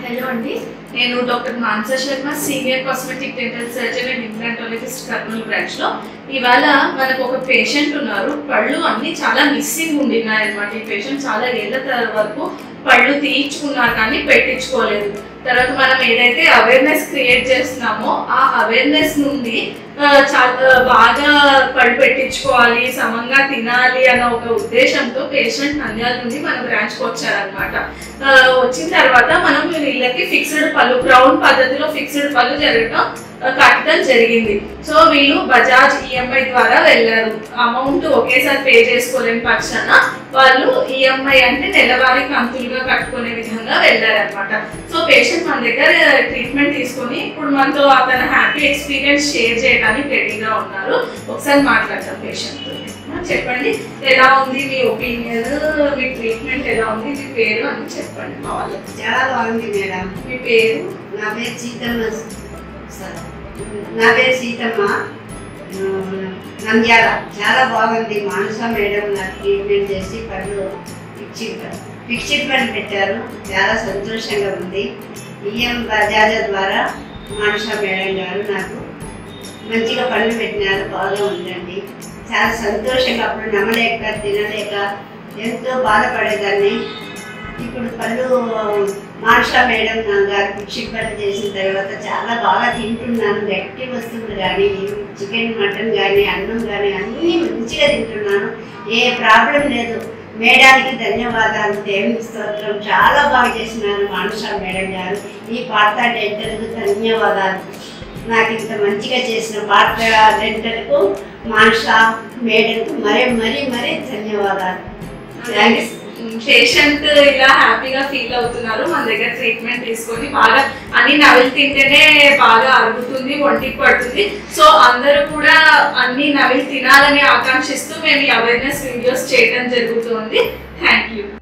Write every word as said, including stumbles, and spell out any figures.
Hello అండి, నేను doctor Mansa Sharma, senior cosmetic dental surgeon and implantologist Kurnool బ్రాంచ్లో. ఇవాళ మనకు ఒక పేషెంట్ ఉన్నారు. పళ్ళు అన్నీ చాలా మిస్సింగ్ ఉండినాయి అనమాట. ఈ పేషెంట్ చాలా ఏళ్ళ వరకు పళ్ళు తీయించుకున్నారు కానీ పెట్టించుకోలేదు. తర్వాత మనం ఏదైతే అవేర్నెస్ క్రియేట్ చేస్తున్నామో ఆ అవేర్నెస్ నుండి చాలా బాగా పళ్ళు పెట్టించుకోవాలి, సమంగా తినాలి అన్న ఒక ఉద్దేశంతో పేషెంట్ నంద్యాల నుండి మన బ్రాంచ్కి వచ్చారనమాట. వచ్చిన తర్వాత మనం వీళ్ళకి ఫిక్స్డ్ పళ్ళు, క్రౌన్ పద్ధతిలో ఫిక్స్డ్ పళ్ళు జరగడం కట్టడం జరిగింది. సో వీళ్ళు బజాజ్ ఈఎంఐ ద్వారా వెళ్ళారు. అమౌంట్ ఒకేసారి పే చేసుకోలేని పక్షాన వాళ్ళు ఈఎంఐ అంటే నెలవారీ కంతులుగా కట్టుకునే విధంగా వెళ్ళారనమాట. సో పేషెంట్ మన దగ్గర ట్రీట్మెంట్ తీసుకొని ఇప్పుడు మనతో తన హ్యాపీ ఎక్స్పీరియన్స్ షేర్ చేయడానికి రెడీగా ఉన్నారు. ఒకసారి మాట్లాడతాం పేషెంట్తో. చెప్పండి, ఎలా ఉంది మీ ఒపీనియన్, మీ ట్రీట్మెంట్ ఎలా ఉంది, మీ పేరు అని చెప్పండి. మా వాళ్ళకి చాలా బాగుంది మేడం. మీ పేరు? నా పేరు సీతమ్మ. నా పేరు సీతమ్మ, నంద్యాల. చాలా బాగుంది. మానస మేడం నాకు ట్రీట్మెంట్ చేసి పళ్ళు ఫిక్స్డ్ ఫిక్స్డ్ పళ్ళు పెట్టారు. చాలా సంతోషంగా ఉంది. ఈఎం బజాజ్ ద్వారా మానస మేడం గారు నాకు మంచిగా పళ్ళు పెట్టినారు. బాగా ఉందండి. చాలా సంతోషంగా, అప్పుడు నమ్మలేక తినలేక ఎంతో బాధపడేదాన్ని. ఇప్పుడు పళ్ళు మానస మేడం గారు ఫిక్స్డ్ పళ్ళు చేసిన తర్వాత చాలా బాగా తింటున్నాను. గట్టి వస్తువులు కానీ, చికెన్ మటన్ కానీ, అన్నం కానీ అన్నీ మంచిగా తింటున్నాను. ఏ ప్రాబ్లం లేదు. మేడానికి ధన్యవాదాలు, దేవుని స్తోత్రం. చాలా బాగా చేసినారు మానస మేడం గారు. ఈ పార్థ డెంటల్కు ధన్యవాదాలు. నాకు ఇంత మంచిగా చేసిన పార్థ డెంటల్కు మానస మేడంకు మరీ మరీ మరీ ధన్యవాదాలు. థ్యాంక్స్. పేషెంట్ ఇలా హ్యాపీగా ఫీల్ అవుతున్నారు. మన దగ్గర ట్రీట్మెంట్ తీసుకొని బాగా అన్ని నవిలి తింటేనే బాగా అరుగుతుంది, ఒంటికి పడుతుంది. సో అందరూ కూడా అన్ని నవిలి తినాలని ఆకాంక్షిస్తూ మేము ఈ అవేర్నెస్ వీడియోస్ చేయడం జరుగుతుంది. Thank you.